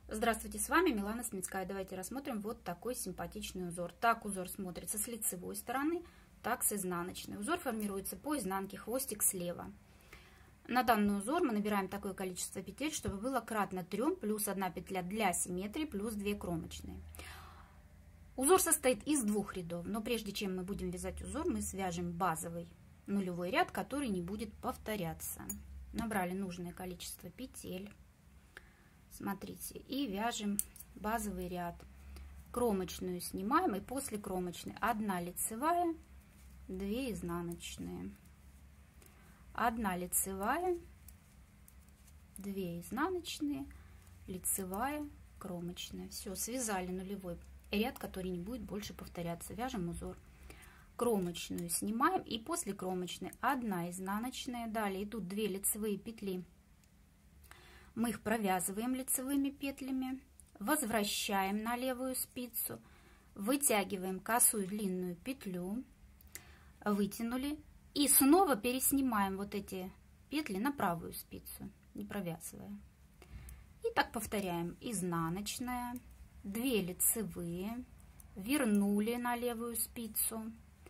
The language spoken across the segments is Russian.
Здравствуйте, с вами Милана Смитская. Давайте рассмотрим вот такой симпатичный узор. Так узор смотрится с лицевой стороны, так с изнаночной. Узор формируется по изнанке, хвостик слева. На данный узор мы набираем такое количество петель, чтобы было кратно 3, плюс 1 петля для симметрии, плюс 2 кромочные. Узор состоит из 2 рядов, но прежде чем мы будем вязать узор, мы свяжем базовый нулевой ряд, который не будет повторяться. Набрали нужное количество петель. Смотрите, и вяжем базовый ряд. Кромочную снимаем, и после кромочной 1 лицевая, 2 изнаночные. 1 лицевая, 2 изнаночные, лицевая, кромочная. Все, связали нулевой ряд, который не будет больше повторяться. Вяжем узор. Кромочную снимаем, и после кромочной 1 изнаночная. Далее идут 2 лицевые петли. Мы их провязываем лицевыми петлями, возвращаем на левую спицу, вытягиваем косую длинную петлю, вытянули, и снова переснимаем вот эти петли на правую спицу, не провязывая. И так повторяем. Изнаночная, 2 лицевые, вернули на левую спицу,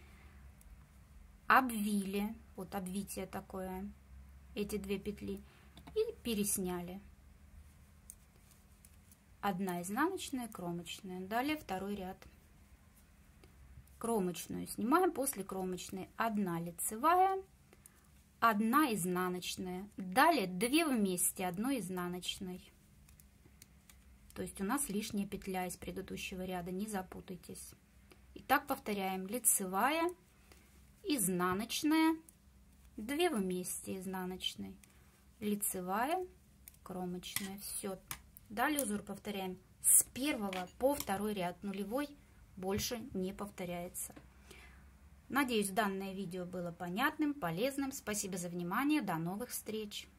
обвили, вот обвитие такое, эти 2 петли, и пересняли. 1 изнаночная, кромочная. Далее второй ряд. Кромочную снимаем, после кромочной 1 лицевая, 1 изнаночная. Далее 2 вместе 1 изнаночной. То есть у нас лишняя петля из предыдущего ряда, не запутайтесь. И так повторяем. Лицевая, изнаночная, 2 вместе изнаночной. Лицевая, кромочная. Все. Далее узор повторяем с 1 по 2 ряд. Нулевой больше не повторяется. Надеюсь, данное видео было понятным, полезным. Спасибо за внимание. До новых встреч.